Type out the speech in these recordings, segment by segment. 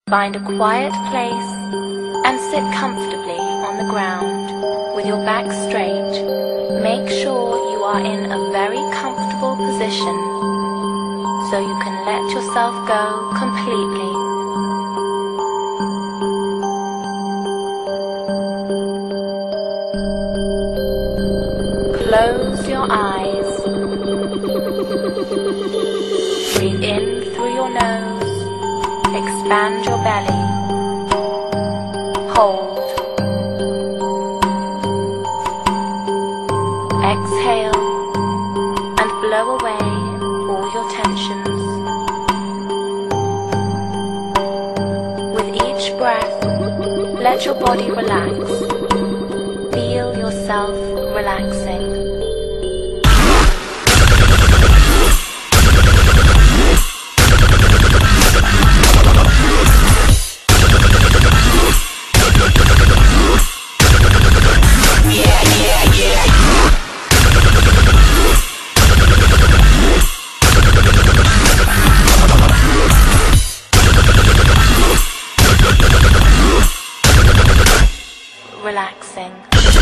Find a quiet place and sit comfortably on the ground with your back straight. Make sure you are in a very comfortable position so you can let yourself go completely. Close your eyes. Breathe in through your nose. Expand your belly. Hold. Exhale and blow away all your tensions. With each breath, let your body relax. Feel yourself relaxing. Relaxing.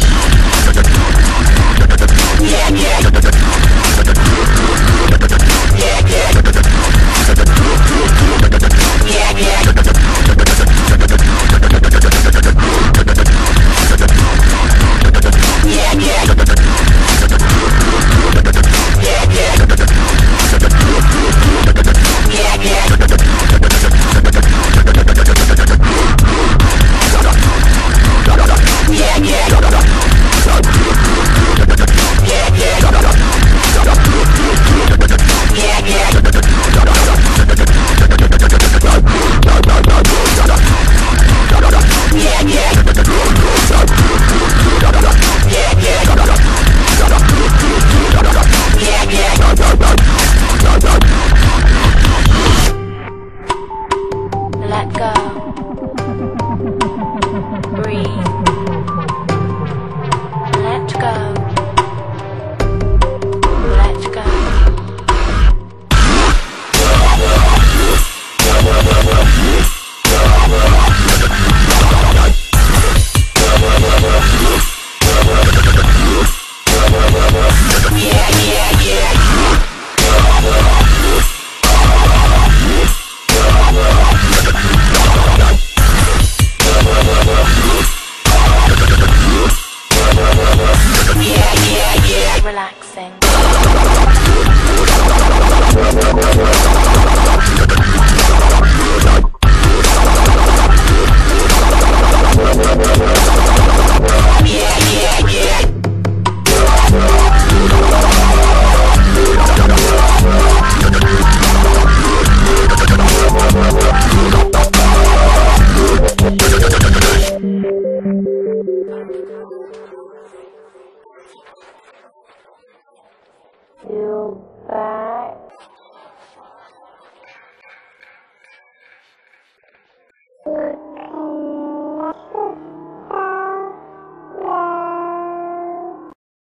Let go. Breathe. Let go. Let go. Relaxing. Your back